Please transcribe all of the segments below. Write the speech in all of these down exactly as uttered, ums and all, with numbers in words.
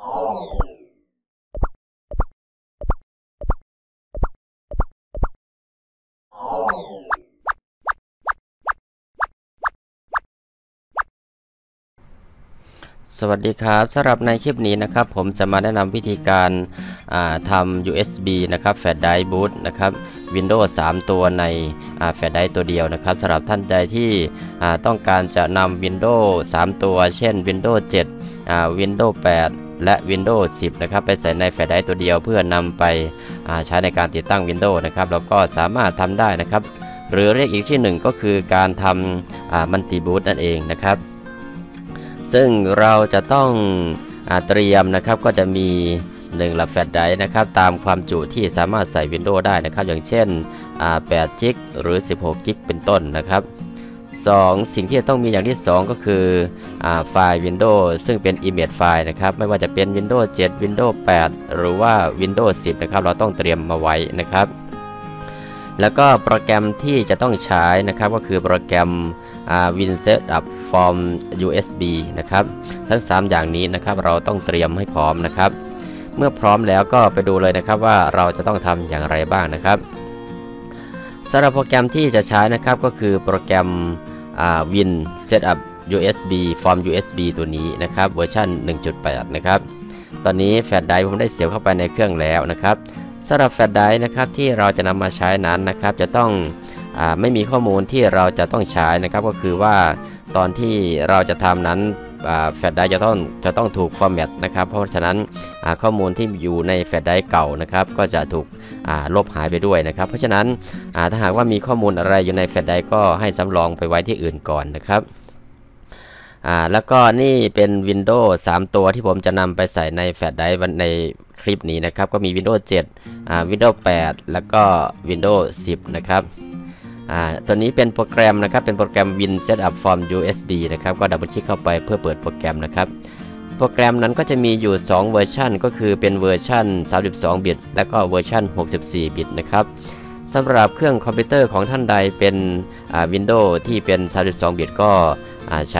สวัสดีครับสำหรับในคลิปนี้นะครับผมจะมาแนะนำวิธีการทำ ยู เอส บี นะครับแฟลชไดรฟ์บูตนะครับ Windows สาม ตัวในแฟลชไดรฟ์ตัวเดียวนะครับสำหรับท่านใดที่ต้องการจะนำ Windows สาม ตัวเช่น Windows เจ็ด Windows แปด และ Windows สิบนะครับไปใส่ในแฟลชไดรฟ์ตัวเดียวเพื่อนำไปใช้ในการติดตั้ง Windows นะครับเราก็สามารถทำได้นะครับหรือเรียกอีกชื่อหนึ่งก็คือการทำมัลติบูตนั่นเองนะครับซึ่งเราจะต้องเตรียมนะครับก็จะมีหนึ่งแฟลชไดรฟ์นะครับตามความจุที่สามารถใส่ Windows ได้นะครับอย่างเช่นแปดจิกหรือสิบหกจิกเป็นต้นนะครับสองสิ่งที่ต้องมีอย่างที่สองก็คือไฟล์ Windows ซึ่งเป็น Image ไฟล์นะครับไม่ว่าจะเป็น Windows เจ็ด Windows แปด หรือว่า Windows สิบนะครับเราต้องเตรียมมาไว้นะครับแล้วก็โปรแกรมที่จะต้องใช้นะครับก็คือโปรแกรมWin Setup from ยู เอส บี นะครับทั้งสามอย่างนี้นะครับเราต้องเตรียมให้พร้อมนะครับเมื่อพร้อมแล้วก็ไปดูเลยนะครับว่าเราจะต้องทำอย่างไรบ้างนะครับสำหรับโปรแกรมที่จะใช้นะครับก็คือโปรแกรม Win Setup ยู เอส บี from ยู เอส บี ตัวนี้นะครับเวอร์ชัน หนึ่งจุดแปด นะครับตอนนี้แฟลชไดรฟ์ผมได้เสียบเข้าไปในเครื่องแล้วนะครับสำหรับแฟลชไดรฟ์นะครับที่เราจะนำมาใช้นั้นนะครับจะต้องไม่มีข้อมูลที่เราจะต้องใช้นะครับก็คือว่าตอนที่เราจะทำนั้นแฟลชไดรฟ์จะต้องจะต้องถูกฟอร์แมตนะครับเพราะฉะนั้นข้อมูลที่อยู่ในแฟลชไดรฟ์เก่านะครับก็จะถูกลบหายไปด้วยนะครับเพราะฉะนั้นถ้าหากว่ามีข้อมูลอะไรอยู่ในแฟลชไดรฟ์ก็ให้สำรองไปไว้ที่อื่นก่อนนะครับแล้วก็นี่เป็น Windows สาม ตัวที่ผมจะนำไปใส่ในแฟลชไดรฟ์ในคลิปนี้นะครับก็มี Windows เจ็ด Windows แปด แล้วก็ Windows สิบ นะครับตัวนี้เป็นโปรแกรมนะครับเป็นโปรแกรม Win Setup from ยู เอส บี นะครับก็ดับเบิลคลิกเข้าไปเพื่อเปิดโปรแกรมนะครับโปรแกรมนั้นก็จะมีอยู่สองเวอร์ชันก็คือเป็นเวอร์ชันสามสิบสองบิตและก็เวอร์ชันหกสิบสี่บิตนะครับสำหรับเครื่องคอมพิวเตอร์ของท่านใดเป็น Windows ที่เป็นสามสิบสองบิตก็ใช้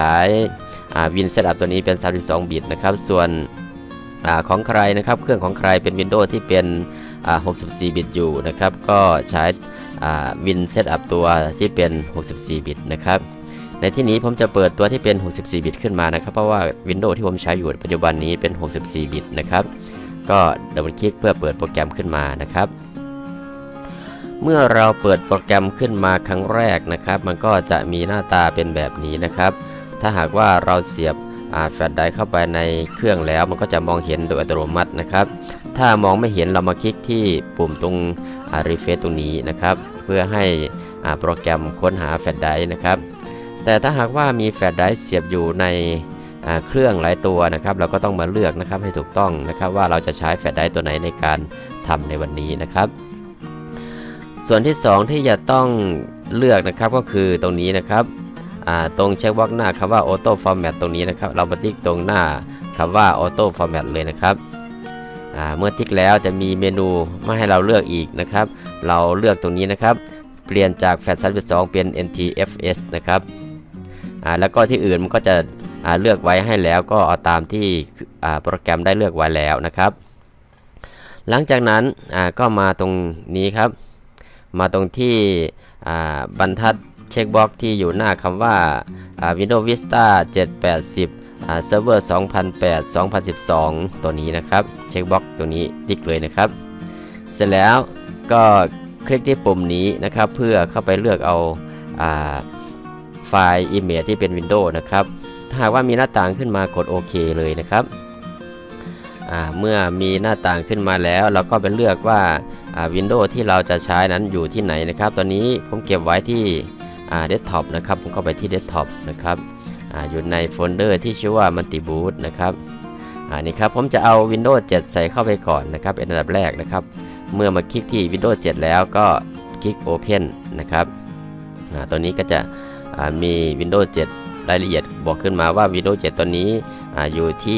Win Setup ตัวนี้เป็นสามสิบสองบิตนะครับส่วนของใครนะครับเครื่องของใครเป็น Windows ที่เป็นหกสิบสี่บิตอยู่นะครับก็ใช้Win Setup ตัวที่เป็นหกสิบสี่บิตนะครับในที่นี้ผมจะเปิดตัวที่เป็นหกสิบสี่บิตขึ้นมานะครับเพราะว่า Windows ที่ผมใช้อยู่ปัจจุบันนี้เป็นหกสิบสี่บิตนะครับก็ดับเบิลคลิกเพื่อเปิดโปรแกรมขึ้นมานะครับเมื่อเราเปิดโปรแกรมขึ้นมาครั้งแรกนะครับมันก็จะมีหน้าตาเป็นแบบนี้นะครับถ้าหากว่าเราเสียบแฟลชไดรฟ์เข้าไปในเครื่องแล้วมันก็จะมองเห็นโดยอัตโนมัตินะครับถ้ามองไม่เห็นเรามาคลิกที่ปุ่มตรงรีเฟรชตรงนี้นะครับเพื่อให้โปรแกรมค้นหาแฟลชไดรฟ์นะครับแต่ถ้าหากว่ามีแฟลชไดรฟ์เสียบอยู่ในเครื่องหลายตัวนะครับเราก็ต้องมาเลือกนะครับให้ถูกต้องนะครับว่าเราจะใช้แฟลชไดรฟ์ตัวไหนในการทำในวันนี้นะครับส่วนที่สองที่จะต้องเลือกนะครับก็คือตรงนี้นะครับตรงเช็คบล็อกหน้าคำว่า Auto Format ตรงนี้นะครับเรามาติ๊กตรงหน้าคำว่า Auto Format เลยนะครับเมื่อติ๊กแล้วจะมีเมนูมาให้เราเลือกอีกนะครับเราเลือกตรงนี้นะครับเปลี่ยนจากแฟลชสามสิบสองเป็น เอ็น ที เอฟ เอส นะครับแล้วก็ที่อื่นมันก็จะเลือกไว้ให้แล้วก็เอาตามที่โปรแกรมได้เลือกไว้แล้วนะครับหลังจากนั้นก็มาตรงนี้ครับมาตรงที่บรรทัดเช็คบ็อกที่อยู่หน้าคำว่า Windows Vista เจ็ด แปด สิบเซิร์ฟเวอร์ สองพันแปด สองพันสิบสอง ตัวนี้นะครับเช็คบ็อกตัวนี้ติ๊กเลยนะครับเสร็จแล้วก็คลิกที่ปุ่มนี้นะครับเพื่อเข้าไปเลือกเอาไฟล์ Image ที่เป็น Windows นะครับถ้าหากว่ามีหน้าต่างขึ้นมากดโอเคเลยนะครับเมื่อมีหน้าต่างขึ้นมาแล้วเราก็ไปเลือกว่า Windows ที่เราจะใช้นั้นอยู่ที่ไหนนะครับตอนนี้ผมเก็บไว้ที่เดสก์ท็อปนะครับผมเข้าไปที่เดสก์ท็อปนะครับอยู่ในโฟลเดอร์ที่ชื่อว่า Multi Boot นะครับนี่ครับผมจะเอา Windows เจ็ด ใส่เข้าไปก่อนนะครับเป็นอันดับแรกนะครับเมื่อมาคลิกที่ Windows เจ็ด แล้วก็คลิก Open นะครับตัวนี้ก็จะมี Windows เจ็ด รายละเอียดบอกขึ้นมาว่า Windows เจ็ด ตัวนี้อยู่ที่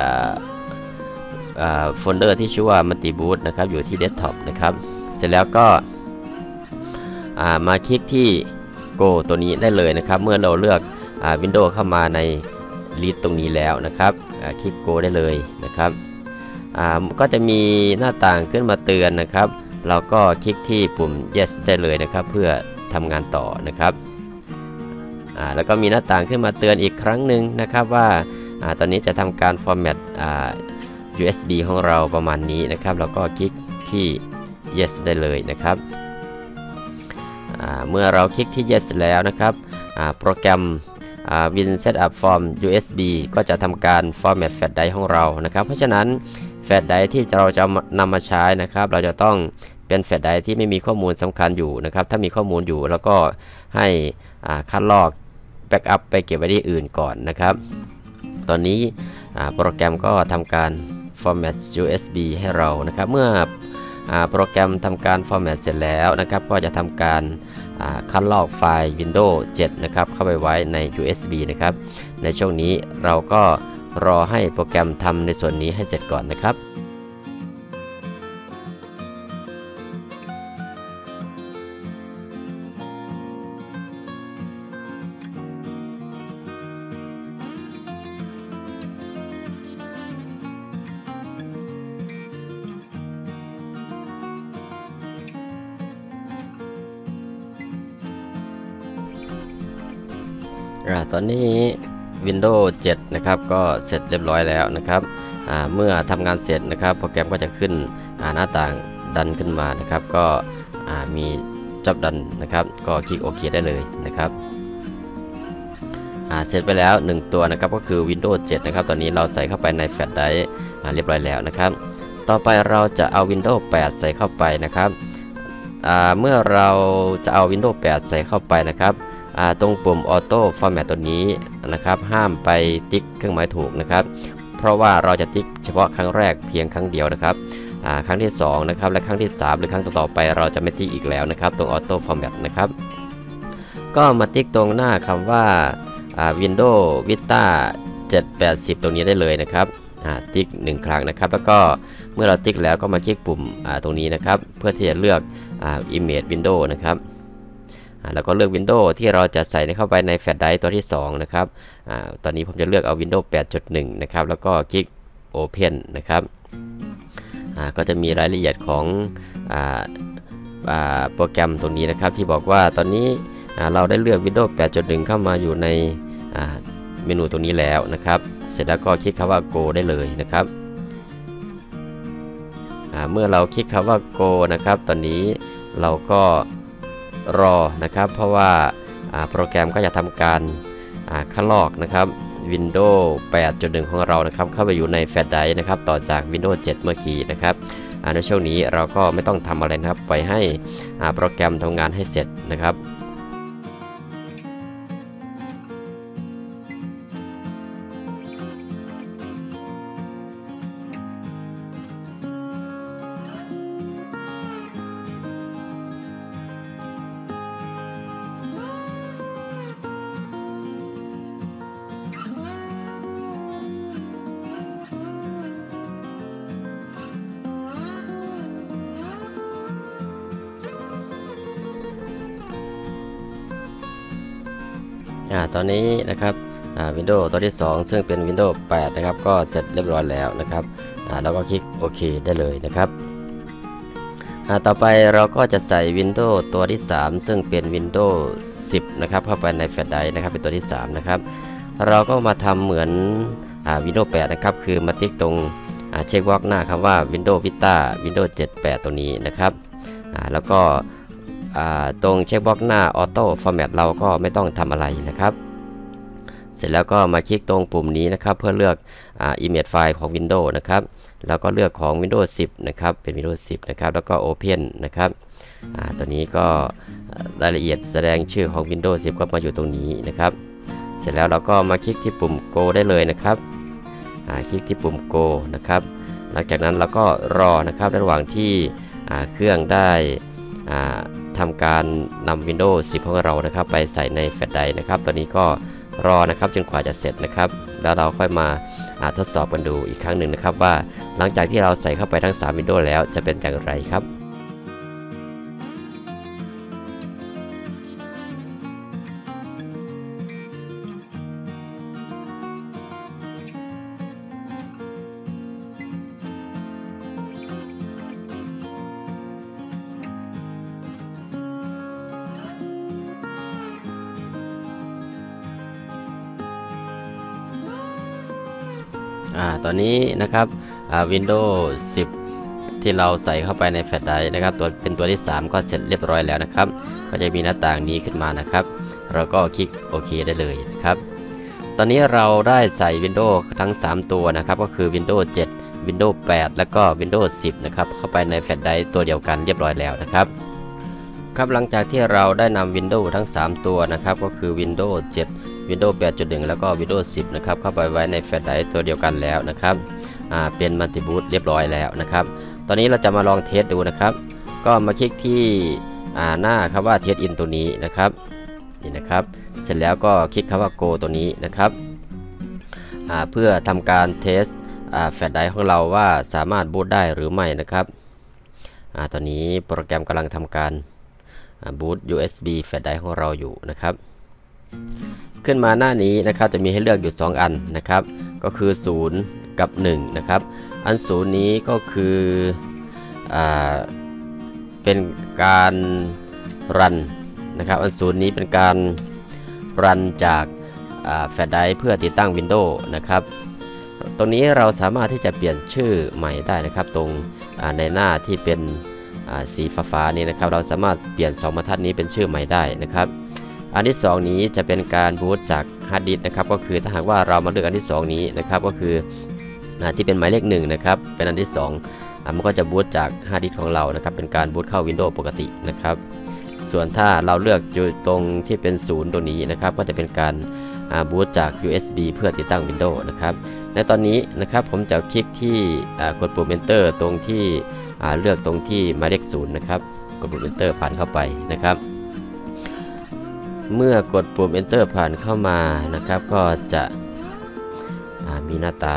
โฟลเดอร์ที่ชื่อว่า Multi Boot นะครับอยู่ที่เดสก์ท็อปนะครับเสร็จแล้วก็มาคลิกที่ Go ตัวนี้ได้เลยนะครับเมื่อเราเลือกWindows เข้ามาในลิสต์ตรงนี้แล้วนะครับคลิก Go ได้เลยนะครับอ่าก็จะมีหน้าต่างขึ้นมาเตือนนะครับเราก็คลิกที่ปุ่ม yes ได้เลยนะครับเพื่อทำงานต่อนะครับอ่าแล้วก็มีหน้าต่างขึ้นมาเตือนอีกครั้งหนึ่งนะครับว่าอ่าตอนนี้จะทำการ format อ่า ยู เอส บี ของเราประมาณนี้นะครับเราก็คลิกที่ yes ได้เลยนะครับเมื่อเราคลิกที่ yes แล้วนะครับโปรแกรม Win Setup From ยู เอส บี ก็จะทำการ format flash drive ของเรานะครับเพราะฉะนั้น flash drive ที่เราจะนำมาใช้นะครับเราจะต้องเป็น flash drive ที่ไม่มีข้อมูลสำคัญอยู่นะครับถ้ามีข้อมูลอยู่แล้วก็ให้คัดลอก backup ไปเก็บไว้ที่อื่นก่อนนะครับตอนนี้โปรแกรมก็ทำการ format ยู เอส บี ให้เรานะครับเมื่อโปรแกรมทำการ format เสร็จแล้วนะครับก็จะทำการคัดลอกไฟล์ Windows เซเว่น นะครับเข้าไปไว้ใน ยู เอส บี นะครับในช่วงนี้เราก็รอให้โปรแกรมทำในส่วนนี้ให้เสร็จก่อนนะครับตอนนี้ Windows เซเว่น นะครับก็เสร็จเรียบร้อยแล้วนะครับเมื่อทำงานเสร็จนะครับโปรแกรมก็จะขึ้นหน้าต่างดันขึ้นมานะครับก็มีจับดันนะครับก็คลิกโอเคได้เลยนะครับเสร็จไปแล้วหนึ่งตัวนะครับก็คือ Windows เซเว่น นะครับตอนนี้เราใส่เข้าไปในแฟลชไดรฟ์เรียบร้อยแล้วนะครับต่อไปเราจะเอา Windows แปด ใส่เข้าไปนะครับเมื่อเราจะเอา Windows แปด ใส่เข้าไปนะครับตรงปุ่ม Auto Format ตัวนี้นะครับห้ามไปติ๊กเครื่องหมายถูกนะครับเพราะว่าเราจะติ๊กเฉพาะครั้งแรกเพียงครั้งเดียวนะครับครั้งที่สองนะครับและครั้งที่สามหรือครั้งต่อๆไปเราจะไม่ติ๊กอีกแล้วนะครับตรง Auto Format นะครับก็มาติ๊กตรงหน้าคำว่า Windows Vista เจ็ดแปดสิบตรงนี้ได้เลยนะครับติ๊กหนึ่งครั้งนะครับแล้วก็เมื่อเราติ๊กแล้วก็มาคลิกปุ่มตรงนี้นะครับเพื่อที่จะเลือก Image Window นะครับแล้วก็เลือก Windows ที่เราจะใส่เข้าไปในแฟลชไดรฟ์ตัวที่สองนะครับอตอนนี้ผมจะเลือกเอา Windows แปดจุดหนึ่ง นะครับแล้วก็คลิก Open นะครับก็จะมีรายละเอียดของโปรแกรมตรงนี้นะครับที่บอกว่าตอนนี้เราได้เลือก Windows แปดจุดหนึ่ง เข้ามาอยู่ในเมนูตรงนี้แล้วนะครับเสร็จแล้วก็คลิกคำว่า Go ได้เลยนะครับเมื่อเราคลิกคำว่า Go นะครับตอนนี้เราก็รอนะครับเพราะว่าโปรแกรมก็จะทำการคัดลอกนะครับ Windows แปดจุดหนึ่ง ของเรานะครับเข้าไปอยู่ในแฟลชไดรฟ์นะครับต่อจาก Windows เซเว่น เมื่อกี้นะครับในช่วงนี้เราก็ไม่ต้องทำอะไรนะครับปล่อยให้โปรแกรมทำงานให้เสร็จนะครับตอนนี้นะครับ Windows ตัวที่สองซึ่งเป็น Windows แปด นะครับก็เสร็จเรียบร้อยแล้วนะครับแล้วก็คลิกโอเคได้เลยนะครับต่อไปเราก็จะใส่ Windows ตัวที่สามซึ่งเป็น Windows สิบ นะครับเข้าไปในแฟลชไดรฟ์นะครับเป็นตัวที่สามนะครับเราก็มาทำเหมือน Windows แปด นะครับคือมาติ๊กตรงเช็คบ็อกซ์หน้าคำว่า Windows Vista Windows เจ็ด แปด ตัวนี้นะครับแล้วก็ตรงเช็คบ็อกซ์หน้า Auto Format เราก็ไม่ต้องทำอะไรนะครับเสร็จแล้วก็มาคลิกตรงปุ่มนี้นะครับเพื่อเลือก Image File ของ Windows นะครับแล้วก็เลือกของ Windows สิบ นะครับเป็น Windows สิบ นะครับแล้วก็ Open นะครับตัวนี้ก็รายละเอียดแสดงชื่อของ Windows สิบ ก็มาอยู่ตรงนี้นะครับเสร็จแล้วเราก็มาคลิกที่ปุ่ม Go ได้เลยนะครับคลิกที่ปุ่ม Go นะครับหลังจากนั้นเราก็รอนะครับระหว่างที่เครื่องได้ทำการนำ Windows สิบ ของเรานะครับไปใส่ในแฟลชไดรฟ์นะครับตอนนี้ก็รอนะครับจนกว่าจะเสร็จนะครับแล้วเราค่อยมาทดสอบกันดูอีกครั้งหนึ่งนะครับว่าหลังจากที่เราใส่เข้าไปทั้งสาม Windows แล้วจะเป็นอย่างไรครับออ่าตอนนี้นะครับอ่า Windows สิบ ที่เราใส่เข้าไปในแฟลชไดรฟ์นะครับตัวเป็นตัวที่สามก็เสร็จเรียบร้อยแล้วนะครับก็จะมีหน้าต่างนี้ขึ้นมานะครับเราก็คลิกโอเคได้เลยนะครับตอนนี้เราได้ใส่ Windows ทั้งสามตัวนะครับก็คือ Windows เจ็ด Windows แปด แล้วก็ Windows สิบ นะครับเข้าไปในแฟลชไดรฟ์ตัวเดียวกันเรียบร้อยแล้วนะครับครับหลังจากที่เราได้นำ Windows ทั้งสามตัวนะครับก็คือ Windows เจ็ด Windows แปดจุดหนึ่ง แล้วก็ Windows สิบ นะครับเข้าไปไว้ในแฟลชไดรฟ์ตัวเดียวกันแล้วนะครับอ่าเป็นมัลติบูตเรียบร้อยแล้วนะครับตอนนี้เราจะมาลองเทสดูนะครับก็มาคลิกที่อ่าหน้าคำว่า Test In ตัวนี้นะครับนี่นะครับเสร็จแล้วก็คลิกคำว่า Go ตัวนี้นะครับอ่าเพื่อทำการเทสแฟลชไดรฟ์ของเราว่าสามารถบูตได้หรือไม่นะครับอ่าตอนนี้โปรแกรมกำลังทำการบูต ยู เอส บี แฟลชไดรฟ์ของเราอยู่นะครับขึ้นมาหน้านี้นะครับจะมีให้เลือกอยู่สองอันนะครับก็คือศูนย์กับหนึ่งนะครับอันศูนย์นี้ก็คืออ่าเป็นการรันนะครับอันศูนย์นี้เป็นการรันจากแฟลชไดรฟ์เพื่อติดตั้ง Windows นะครับตรงนี้เราสามารถที่จะเปลี่ยนชื่อใหม่ได้นะครับตรงในหน้าที่เป็นสีฟ้าๆนี้นะครับเราสามารถเปลี่ยนสองบรรทัดนี้เป็นชื่อใหม่ได้นะครับอันที่สองนี้จะเป็นการบูตจากฮาร์ดดิสก์นะครับก็คือถ้าหากว่าเรามาเลือกอันที่สองนี้นะครับก็คือที่เป็นหมายเลขหนึ่งนะครับเป็นอันที่สองมันก็จะบูตจากฮาร์ดดิสก์ของเรานะครับเป็นการบูตเข้า Windows ปกตินะครับส่วนถ้าเราเลือกอยู่ตรงที่เป็นศูนย์ตรงนี้นะครับก็จะเป็นการบูตจาก ยู เอส บี เพื่อติดตั้ง Windows นะครับในตอนนี้นะครับผมจะคลิกที่กดปุ่ม Enter ตรงที่เลือกตรงที่หมายเลขศูนย์นะครับกดปุ่ม Enter ผ่านเข้าไปนะครับเมื่อกดปุ่ม Enter ผ่านเข้ามานะครับก็จะมีหน้าตา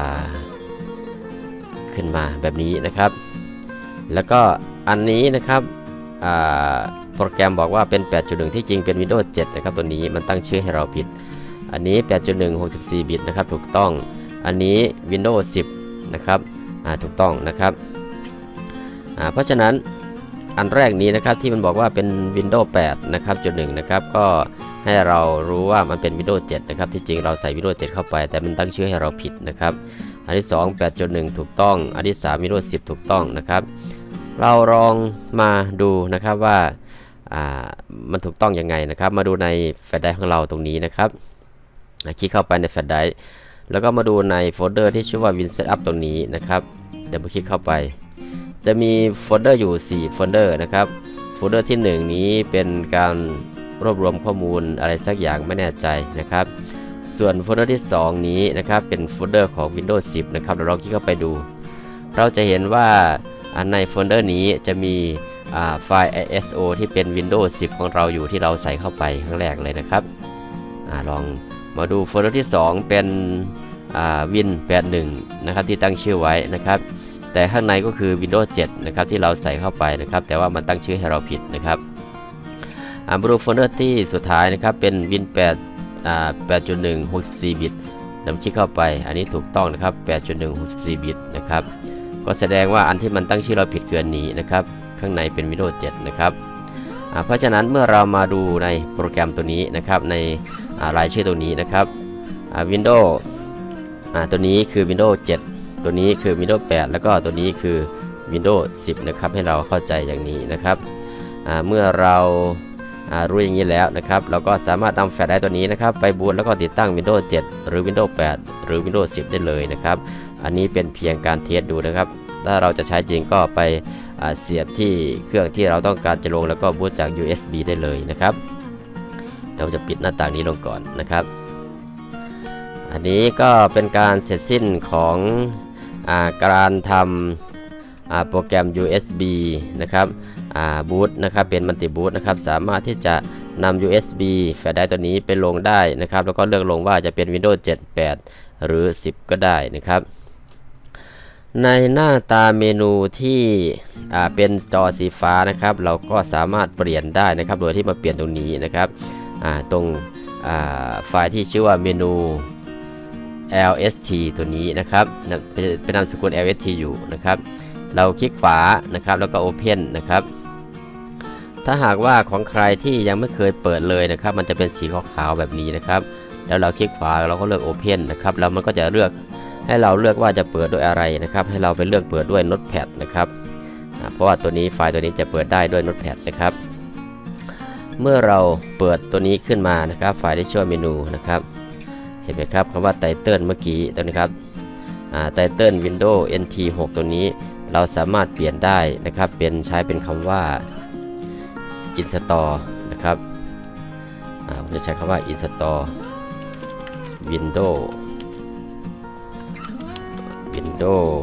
ขึ้นมาแบบนี้นะครับแล้วก็อันนี้นะครับโปรแกรมบอกว่าเป็น แปดจุดหนึ่ง ที่จริงเป็น Windows เจ็ด นะครับตัวนี้มันตั้งชื่อให้เราผิดอันนี้ แปดจุดหนึ่ง หกสิบสี่ บิตนะครับถูกต้องอันนี้ Windows สิบ นะครับถูกต้องนะครับเพราะฉะนั้นอันแรกนี้นะครับที่มันบอกว่าเป็น Windows แปด นะครับจุดหนึ่งนะครับก็ให้เรารู้ว่ามันเป็น Windows เจ็ด นะครับที่จริงเราใส่ Windows เจ็ด เข้าไปแต่มันตั้งชื่อให้เราผิดนะครับอันที่สอง แปดจุดหนึ่ง ถูกต้องอันที่สาม Windows สิบ ถูกต้องนะครับเราลองมาดูนะครับว่ามันถูกต้องยังไงนะครับมาดูในแฟลชไดรฟ์ของเราตรงนี้นะครับคลิกเข้าไปในแฟลชไดรฟ์แล้วก็มาดูในโฟลเดอร์ที่ชื่อว่า Win Setup ตรงนี้นะครับเดี๋ยวมาคลิกเข้าไปจะมีโฟลเดอร์อยู่สี่โฟลเดอร์นะครับโฟลเดอร์ที่หนึ่งนี้เป็นการรวบรวมข้อมูลอะไรสักอย่างไม่แน่ใจนะครับส่วนโฟลเดอร์ที่สองนี้นะครับเป็นโฟลเดอร์ของ Windows สิบ นะครับเราลองคลิกเข้าไปดูเราจะเห็นว่าในโฟลเดอร์นี้จะมีไฟล์ ไอ เอส โอ ที่เป็น Windows สิบ ของเราอยู่ที่เราใส่เข้าไปครั้งแรกเลยนะครับอลองมาดูโฟลเดอร์ที่สองเป็น Win แปดสิบเอ็ด นะครับที่ตั้งชื่อไว้นะครับแต่ข้างในก็คือ Windows เจ็ด นะครับที่เราใส่เข้าไปนะครับแต่ว่ามันตั้งชื่อให้เราผิดนะครับมาดูโฟลเดอร์ที่สุดท้ายนะครับเป็น Win แปด แปดจุดหนึ่ง หกสิบสี่ บิตนำคลิกเข้าไปอันนี้ถูกต้องนะครับ แปดจุดหนึ่ง หกสิบสี่ บิตนะครับก็แสดงว่าอันที่มันตั้งชื่อเราผิดเกินนี้นะครับข้างในเป็น Windows เจ็ด นะครับเพราะฉะนั้นเมื่อเรามาดูในโปรแกรมตัวนี้นะครับในรายชื่อตัวนี้นะครับ Windows ตัวนี้คือ Windows เจ็ด ตัวนี้คือ Windows แปด แล้วก็ตัวนี้คือ Windows สิบ นะครับให้เราเข้าใจอย่างนี้นะครับเมื่อเรารู้อย่างนี้แล้วนะครับเราก็สามารถนำแฟลชไดรฟ์ตัวนี้นะครับไปบูตแล้วก็ติดตั้ง Windows เจ็ด หรือ Windows แปด หรือ Windows สิบ ได้เลยนะครับอันนี้เป็นเพียงการเทสดูนะครับถ้าเราจะใช้จริงก็ไปเสียบที่เครื่องที่เราต้องการจะลงแล้วก็บูตจาก ยู เอส บี ได้เลยนะครับเราจะปิดหน้าต่างนี้ลงก่อนนะครับอันนี้ก็เป็นการเสร็จสิ้นของอาการทำโปรแกรม ยู เอส บี นะครับบูตนะครับเป็นมัลติบูตนะครับสามารถที่จะนำ ยู เอส บี แฟลชไดรฟ์ตัวนี้ไปลงได้นะครับแล้วก็เลือกลงว่าจะเป็น Windows เจ็ด แปด หรือ สิบ ก็ได้นะครับในหน้าตาเมนูที่เป็นจอสีฟ้านะครับเราก็สามารถเปลี่ยนได้นะครับโดยที่มาเปลี่ยนตรงนี้นะครับตรงไฟล์ที่ชื่อว่าเมนู แอล เอส ที ตัวนี้นะครับเป็นนามสกุล แอล เอส ที อยู่นะครับเราคลิกขวานะครับแล้วก็ Open นะครับถ้าหากว่าของใครที่ยังไม่เคยเปิดเลยนะครับมันจะเป็นสีขาวๆแบบนี้นะครับแล้วเราคลิกขวาเราก็เลือก Open นะครับแล้วมันก็จะเลือกให้เราเลือกว่าจะเปิดด้วยอะไรนะครับให้เราไปเลือกเปิดด้วย Notepad นะครับเพราะว่าตัวนี้ไฟล์ตัวนี้จะเปิดได้ด้วย Notepad นะครับเมื่อเราเปิดตัวนี้ขึ้นมานะครับไฟล์ที่ชื่อเมนูนะครับเห็นไหมครับคำว่าไตเติลเมื่อกี้ตัวนี้ครับไตเติล Windows เอ็น ที หก ตัวนี้เราสามารถเปลี่ยนได้นะครับเป็นใช้เป็นคำว่า install นะครับผมจะใช้คำว่า install Windows Windows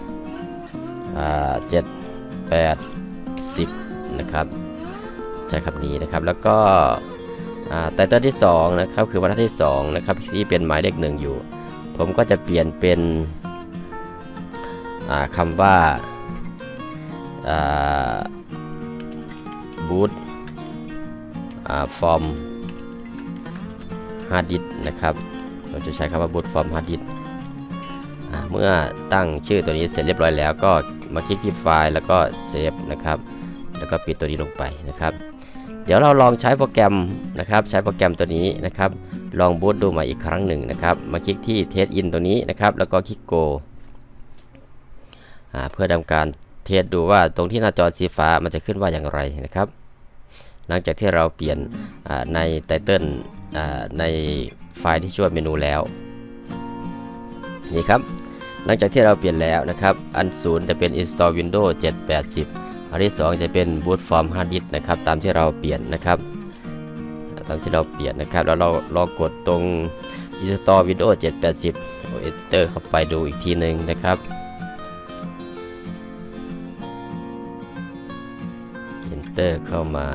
เจ็ด แปด สิบนะครับใช้คำนี้นะครับแล้วก็ไตเติลที่สองนะครับคือบรรทัดที่สองนะครับที่เป็นหมายเลขหนึ่งอยู่ผมก็จะเปลี่ยนเป็นคำว่า boot from hard disk นะครับเราจะใช้คำว่า boot from hard disk เมื่อตั้งชื่อตัวนี้เสร็จเรียบร้อยแล้วก็มาคลิกที่ไฟล์แล้วก็เซฟนะครับแล้วก็ปิดตัวนี้ลงไปนะครับเดี๋ยวเราลองใช้โปรแกรมนะครับใช้โปรแกรมตัวนี้นะครับลองบูตดูมาอีกครั้งหนึ่งนะครับมาคลิกที่ Test In ตัวนี้นะครับแล้วก็คลิก Go เพื่อทำการเทสดูว่าตรงที่หน้าจอสีฟ้ามันจะขึ้นว่าอย่างไรนะครับหลังจากที่เราเปลี่ยนในไตเติลในไฟล์ที่ชื่อเมนูแล้วนี่ครับหลังจากที่เราเปลี่ยนแล้วนะครับอันศูนย์จะเป็น Install Windows เจ็ด แปด สิบอันที่สองจะเป็น Boot from Hard Disk นะครับตามที่เราเปลี่ยนนะครับตามที่เราเปลี่ยนนะครับแล้วเราลองกดตรง Install Windows เจ็ด แปด สิบ Enter เข้าไปดูอีกทีหนึ่งนะครับ Enter เข้ามา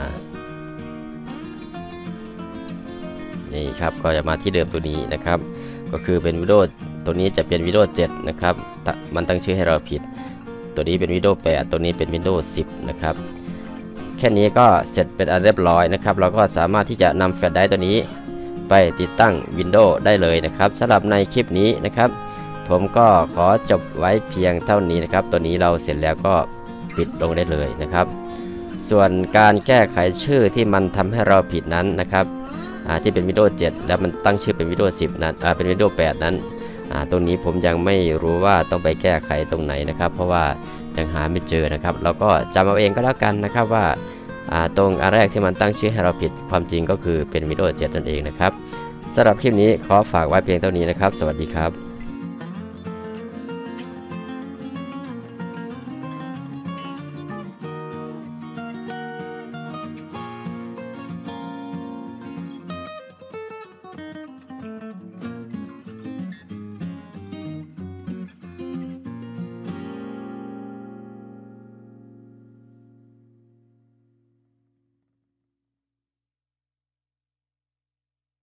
นี่ครับก็จะมาที่เดิมตัวนี้นะครับก็คือเป็น Windows ตัวนี้จะเป็น Windows เจ็ดนะครับมันตั้งชื่อให้เราผิดตัวนี้เป็น Windows แปด ตัวนี้เป็น Windows สิบนะครับแค่นี้ก็เสร็จเป็นอันเรียบร้อยนะครับเราก็สามารถที่จะนำแฟลชไดรฟ์ตัวนี้ไปติดตั้ง Windows ได้เลยนะครับสำหรับในคลิปนี้นะครับผมก็ขอจบไว้เพียงเท่านี้นะครับตัวนี้เราเสร็จแล้วก็ปิดลงได้เลยนะครับส่วนการแก้ไขชื่อที่มันทำให้เราผิดนั้นนะครับที่เป็น Windows เจ็ด แล้วมันตั้งชื่อเป็น Windows สิบ นั้นเป็น Windows แปด นั้นตรงนี้ผมยังไม่รู้ว่าต้องไปแก้ไขตรงไหนนะครับเพราะว่ายังหาไม่เจอนะครับเราก็จำเอาเองก็แล้วกันนะครับว่าตรงอันแรกที่มันตั้งชื่อให้เราผิดความจริงก็คือเป็น Windows เจ็ด นั่นเองนะครับสำหรับคลิปนี้ขอฝากไว้เพียงเท่านี้นะครับสวัสดีครับ